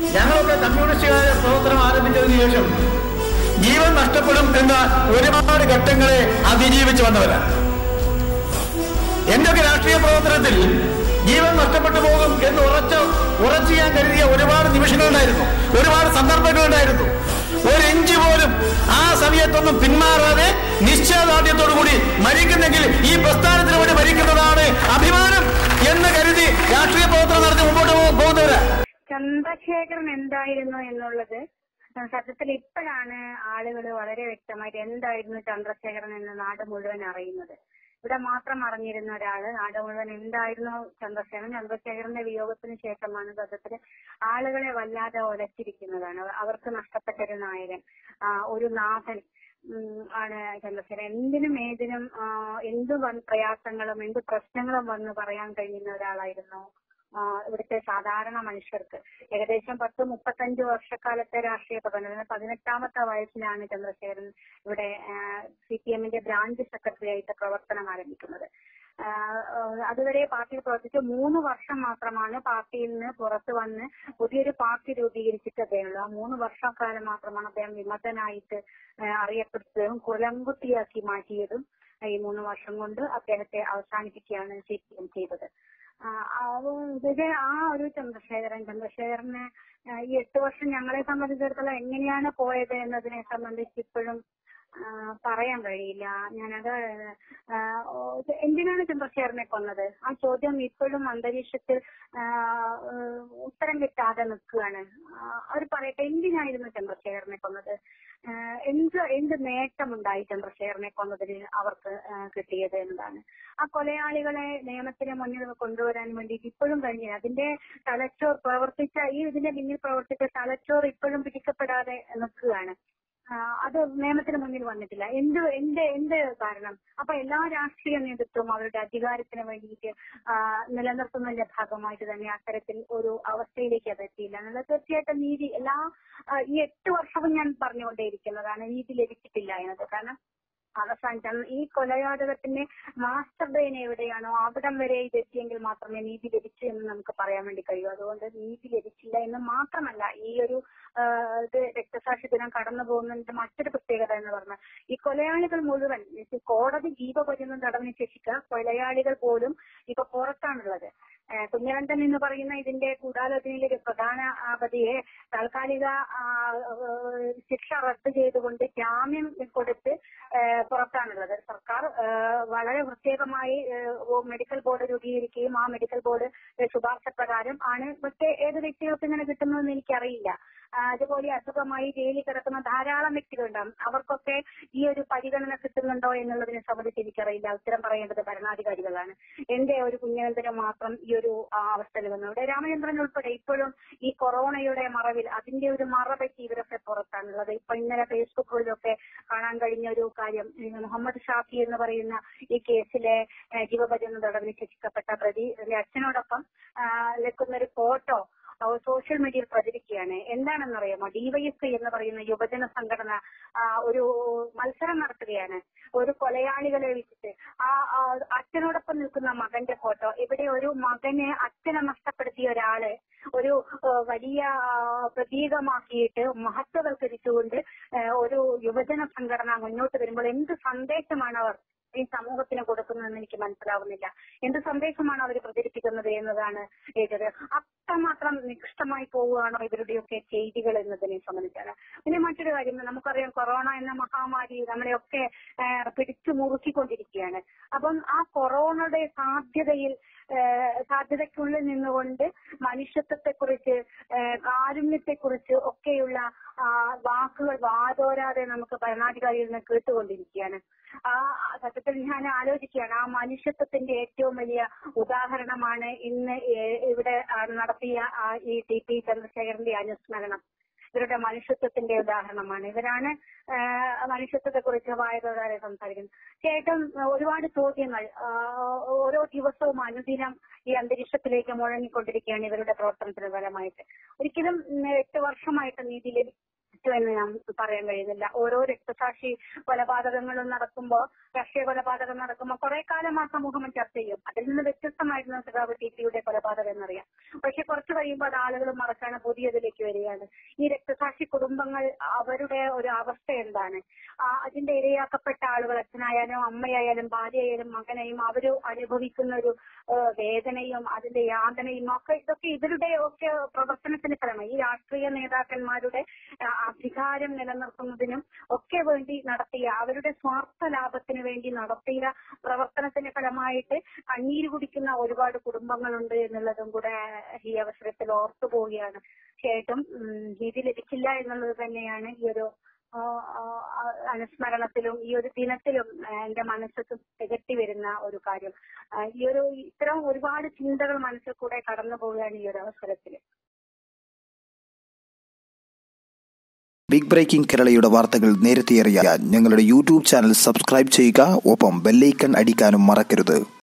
ഞങ്ങളൊക്കെ കമ്മ്യൂണിസ്റ്റുകാരെ പ്രവർത്തനം ആരംഭിച്ചതിന് ശേഷം ജീവൻ നഷ്ടപ്പെടും എന്ന ഒരുപാട് ഘട്ടങ്ങളെ അതിജീവിച്ചു വന്നവരാണ്. എന്റെയൊക്കെ രാഷ്ട്രീയ പ്രവർത്തനത്തിൽ ജീവൻ നഷ്ടപ്പെട്ടു പോകും എന്ന് ഉറച്ചു ഞാൻ കരുതിയ ഒരുപാട് നിമിഷങ്ങളുണ്ടായിരുന്നു, ഒരുപാട് സന്ദർഭങ്ങളുണ്ടായിരുന്നു. ഒരു ഇഞ്ച് പോലും ആ സമയത്തൊന്നും പിന്മാറാതെ നിശ്ചയദാർഢ്യത്തോടുകൂടി മരിക്കുന്നെങ്കിൽ ഈ പ്രസ്ഥാനത്തിന് വേണ്ടി മരിക്കുന്നതാണ് അഭിമാനം എന്ന് കരുതി രാഷ്ട്രീയ പ്രവർത്തനം നടത്തി മുമ്പോട്ട് പോകുന്നവരാ. ചന്ദ്രശേഖരൻ എന്തായിരുന്നു എന്നുള്ളത് സത്യത്തിൽ ഇപ്പോഴാണ് ആളുകൾ വളരെ വ്യക്തമായിട്ട് എന്തായിരുന്നു ചന്ദ്രശേഖരൻ എന്ന് നാട് മുഴുവൻ അറിയുന്നത്. ഇവിടെ മാത്രം അറിഞ്ഞിരുന്ന ഒരാള് നാട് മുഴുവൻ എന്തായിരുന്നു ചന്ദ്രശേഖരന്റെ വിയോഗത്തിന് ശേഷമാണ് സത്യത്തിൽ ആളുകളെ വല്ലാതെ ഒലച്ചിരിക്കുന്നതാണ്. അവർക്ക് നഷ്ടപ്പെട്ട ഒരു നായകൻ, ഒരു നാഥൻ ആണ് ചന്ദ്രശേഖരൻ. എന്തിനും ഏതിനും എന്ത് പ്രയാസങ്ങളും എന്ത് പ്രശ്നങ്ങളും വന്ന് പറയാൻ കഴിയുന്ന ഒരാളായിരുന്നു ഇവിടുത്തെ സാധാരണ മനുഷ്യർക്ക്. ഏകദേശം 10-35 വർഷക്കാലത്തെ രാഷ്ട്രീയ പ്രവർത്തനം, 18ാമത്തെ വയസ്സിലാണ് ചന്ദ്രശേഖരൻ ഇവിടെ CPM-ന്റെ ബ്രാഞ്ച് സെക്രട്ടറി ആയിട്ട് പ്രവർത്തനം ആരംഭിക്കുന്നത്. അതുവരെ പാർട്ടിയിൽ പ്രവർത്തിച്ച് 3 വർഷം മാത്രമാണ് പാർട്ടിയിൽ നിന്ന് പുറത്തു വന്ന് പുതിയൊരു പാർട്ടി രൂപീകരിച്ചിട്ട് അദ്ദേഹമുള്ളൂ. ആ 3 വർഷക്കാലം മാത്രമാണ് അദ്ദേഹം വിമതനായിട്ട് അറിയപ്പെടുന്നതും കുലംകുത്തിയാക്കി മാറ്റിയതും. ഈ 3 വർഷം കൊണ്ട് അദ്ദേഹത്തെ അവസാനിപ്പിക്കുകയാണ് CPM ചെയ്തത്. ആ ഒരു ചന്ദ്രശേഖരന് ഈ 8 വർഷം ഞങ്ങളെ സംബന്ധിച്ചിടത്തോളം എങ്ങനെയാണ് പോയത് എന്നതിനെ സംബന്ധിച്ച് ഇപ്പോഴും പറയാൻ കഴിയില്ല. ഞാനത് എന്തിനാണ് ചന്ദ്രശേഖരനെ കൊന്നത്? ആ ചോദ്യം ഇപ്പോഴും അന്തരീക്ഷത്തിൽ ഉത്തരം കിട്ടാതെ നിൽക്കുകയാണ്. അവർ പറയട്ടെ, എന്തിനായിരുന്നു ചന്ദ്രശേഖരനെ കൊന്നത്? എന്ത് നേട്ടമുണ്ടായി ചന്ദ്രശേഖരനെ കൊന്നതിന് അവർക്ക് കിട്ടിയത് എന്നതാണ്. ആ കൊലയാളികളെ നിയമത്തിന് മുന്നിൽ കൊണ്ടുവരാൻ വേണ്ടിയിട്ട് ഇപ്പോഴും കഴിഞ്ഞില്ല. അതിന്റെ തലച്ചോർ ഇതിന്റെ പിന്നിൽ പ്രവർത്തിച്ച തലച്ചോർ ഇപ്പോഴും പിടിക്കപ്പെടാതെ നിൽക്കുകയാണ്. അത് നിയമത്തിന് മുന്നിൽ വന്നിട്ടില്ല. എന്ത് കാരണം? അപ്പൊ എല്ലാ രാഷ്ട്രീയ നേതൃത്വവും അവരുടെ അധികാരത്തിന് വേണ്ടിയിട്ട് നിലനിർത്തുന്നതിന്റെ ഭാഗമായിട്ട് തന്നെ അത്തരത്തിൽ ഒരു അവസ്ഥയിലേക്ക് അത് എത്തിയില്ല എന്നുള്ളത് തീർച്ചയായിട്ടും നീതി ഈ 8 വർഷവും ഞാൻ പറഞ്ഞുകൊണ്ടേയിരിക്കുന്നതാണ് നീതി ലഭിച്ചിട്ടില്ല എന്നത്. കാരണം അവസാനിച്ചാണ് ഈ കൊലപാതകത്തിന്റെ മാസ്റ്റർ ബ്രെയിൻ എവിടെയാണോ അവിടം വരെ ഇതെത്തിയെങ്കിൽ മാത്രമേ നീതി ലഭിച്ചു എന്ന് നമുക്ക് പറയാൻ വേണ്ടി കഴിയൂ. അതുകൊണ്ട് നീതി ലഭിച്ചില്ല എന്ന് മാത്രമല്ല, ഈ ഒരു രക്തസാക്ഷി ദിനം കടന്നു പോകുന്നതിന്റെ മറ്റൊരു പ്രത്യേകത എന്ന് പറഞ്ഞാൽ ഈ കൊലയാളികൾ മുഴുവൻ കോടതി ജീവപര്യന്തം തടവിന് ശിക്ഷിക്കുക, കൊലയാളികൾ പോലും ഇപ്പൊ പുറത്താണുള്ളത്. കുഞ്ഞനന്തൻ എന്ന് പറയുന്ന ഇതിന്റെ ഗൂഢാലോചനയിലെ ഒരു പ്രധാന പ്രതിയെ താൽക്കാലിക ശിക്ഷ റദ്ദ് ചെയ്തുകൊണ്ട് ജാമ്യം കൊടുത്ത് പുറത്താണുള്ളത്. സർക്കാർ വളരെ പ്രത്യേകമായി മെഡിക്കൽ ബോർഡ് രൂപീകരിക്കുകയും ആ മെഡിക്കൽ ബോർഡ് ശുപാർശ പ്രകാരം ആണ് മറ്റേ ഏത് വ്യക്തികൾക്ക് ഇങ്ങനെ കിട്ടുന്നതെന്ന് എനിക്കറിയില്ല. അതുപോലെ അസുഖമായി ജയിലിൽ കിടക്കുന്ന ധാരാളം വ്യക്തികളുണ്ടാകും. അവർക്കൊക്കെ ഈ ഒരു പരിഗണന കിട്ടുന്നുണ്ടോ എന്നുള്ളതിനെ സംബന്ധിച്ച് എനിക്കറിയില്ല. ഉത്തരം പറയേണ്ടത് ഭരണാധികാരികളാണ്. എന്റെ ഒരു കുഞ്ഞനന്തരം മാത്രം ഈ ഒരു അവസ്ഥയിൽ വന്നു. ഇവിടെ രാമചന്ദ്രൻ ഉൾപ്പെടെ ഇപ്പോഴും ഈ കൊറോണയുടെ മറവിൽ അതിന്റെ ഒരു മറപറ്റി ഇവരൊക്കെ പുറത്താണുള്ളത്. ഇപ്പൊ ഇന്നലെ ഫേസ്ബുക്കിലൊക്കെ കാണാൻ കഴിഞ്ഞ ഒരു കാര്യം, മുഹമ്മദ് ഷാഫി എന്ന് പറയുന്ന ഈ കേസിലെ ജീവപര്യന്തം തടവിന് ശിക്ഷിക്കപ്പെട്ട പ്രതിയുടെ അച്ഛനോടൊപ്പം നിൽക്കുന്ന ഒരു ഫോട്ടോ സോഷ്യൽ മീഡിയയിൽ പ്രചരിക്കുകയാണ്. എന്താണെന്നറിയാമോ? DYFI എന്ന് പറയുന്ന യുവജന സംഘടന ഒരു മത്സരം നടത്തുകയാണ്. ഒരു കൊലയാളികളെ വെച്ചിട്ട് അച്ഛനോടൊപ്പം നിൽക്കുന്ന മകന്റെ ഫോട്ടോ. ഇവിടെ ഒരു മകനെ അച്ഛനെ നഷ്ടപ്പെടുത്തിയ ഒരാള് ഒരു വലിയ പ്രതീകമാക്കിയിട്ട് മഹത്വവൽക്കരിച്ചുകൊണ്ട് ഒരു യുവജന സംഘടന മുന്നോട്ട് വരുമ്പോൾ എന്ത് സന്ദേശമാണ് അവർ ഈ സമൂഹത്തിന് കൊടുക്കുന്നതെന്ന് എനിക്ക് മനസ്സിലാവുന്നില്ല. എന്ത് സന്ദേശമാണ് അവർ പ്രചരിപ്പിക്കുന്നത് എന്നതാണ് ഏറ്റത്. അത്രമാത്രം നികൃഷ്ടമായി പോവുകയാണോ ഇവരുടെയൊക്കെ ചെയ്തികൾ എന്നതിനെ സംബന്ധിച്ചാണ്. പിന്നെ മറ്റൊരു കാര്യം, നമുക്കറിയാം കൊറോണ എന്ന മഹാമാരി നമ്മളെയൊക്കെ പിടിച്ചു മുറുക്കിക്കൊണ്ടിരിക്കുകയാണ്. അപ്പം ആ കൊറോണയുടെ സാധ്യതയ്ക്കുള്ളിൽ നിന്നുകൊണ്ട് മനുഷ്യത്വത്തെക്കുറിച്ച് കാരുണ്യത്തെക്കുറിച്ച് ഒക്കെയുള്ള വാക്കുകൾ വാതോരാതെ നമുക്ക് ഭരണാധികാരിയിൽ നിന്ന് കേട്ടുകൊണ്ടിരിക്കുകയാണ്. സത്യത്തിൽ ഞാൻ ആലോചിക്കുകയാണ്, ആ മനുഷ്യത്വത്തിന്റെ ഏറ്റവും വലിയ ഉദാഹരണമാണ് ഇന്ന് ഇവിടെ നടത്തിയ ഈ TP ചന്ദ്രശേഖരന്റെ അനുസ്മരണം. ഇവരുടെ മനുഷ്യത്വത്തിന്റെ ഉദാഹരണമാണ്. ഇവരാണ് മനുഷ്യത്വത്തെ കുറിച്ച് വായതോരാതെ സംസാരിക്കുന്നത്. ചേട്ടൻ ഒരുപാട് ചോദ്യങ്ങൾ ഓരോ ദിവസവും അനുദിനം ഈ അന്തരീക്ഷത്തിലേക്ക് മുഴങ്ങിക്കൊണ്ടിരിക്കുകയാണ് ഇവരുടെ പ്രവർത്തനത്തിന് ഫലമായിട്ട്. ഒരിക്കലും 8 വർഷമായിട്ട് നീതി പറ്റുമെന്ന് ഞാൻ പറയാൻ കഴിയുന്നില്ല. ഓരോ രക്തസാക്ഷി കൊലപാതകങ്ങളും നടക്കുമ്പോൾ, രാഷ്ട്രീയ കൊലപാതകം നടക്കുമ്പോൾ കുറെ കാലം ആ സമൂഹം ചർച്ച ചെയ്യും. അതിൽ നിന്ന് വ്യത്യസ്തമായിരുന്നു സഖാവ് ടി.പിയുടെ കൊലപാതകം എന്നറിയാം. പക്ഷെ കുറച്ച് കഴിയുമ്പോൾ അത് ആളുകൾ മറക്കാണ്, പുതിയതിലേക്ക് വരികയാണ്. ഈ രക്തസാക്ഷി കുടുംബങ്ങൾ അവരുടെ ഒരു അവസ്ഥ എന്താണ്, അതിന്റെ ഇരയാക്കപ്പെട്ട ആളുകൾ, അച്ഛനായാലും അമ്മയായാലും ഭാര്യയായാലും മകനെയും അവർ അനുഭവിക്കുന്ന ഒരു വേദനയും അതിന്റെ യാതനയും ഒക്കെ, ഇതൊക്കെ ഇവരുടെ ഒക്കെ പ്രവർത്തനത്തിന് ഫലമായി ഈ രാഷ്ട്രീയ നേതാക്കന്മാരുടെ അധികാരം നിലനിർത്തുന്നതിനും ഒക്കെ വേണ്ടി നടത്തിയ, അവരുടെ സ്വാർത്ഥ ലാഭത്തിന് വേണ്ടി നടത്തിയ പ്രവർത്തനത്തിന്റെ ഫലമായിട്ട് കണ്ണീര് കുടിക്കുന്ന ഒരുപാട് കുടുംബങ്ങളുണ്ട് എന്നുള്ളതും കൂടെ ഈ അവസരത്തിൽ ഓർത്തു പോവുകയാണ്. തീർച്ചയായിട്ടും നീതി ലഭിച്ചില്ല എന്നുള്ളത് തന്നെയാണ് ഈ ഒരു അനുസ്മരണത്തിലും ഈ ഒരു ദിനത്തിലും എന്റെ മനസ്സിൽ തികട്ടി വരുന്ന ഒരു കാര്യം. ഈ ഒരു ഇത്തരം ഒരുപാട് ചിന്തകൾ മനസ്സിൽ കൂടെ കടന്നു പോവുകയാണ് ഈ ഒരു അവസരത്തിൽ. ബിഗ് ബ്രേക്കിംഗ് കേരളയുടെ വാർത്തകൾ നേരത്തെ അറിയാൻ ഞങ്ങളുടെ യൂട്യൂബ് ചാനൽ സബ്സ്ക്രൈബ് ചെയ്യുക. ഒപ്പം ബെല്ലൈക്കൺ അടിക്കാനും മറക്കരുത്.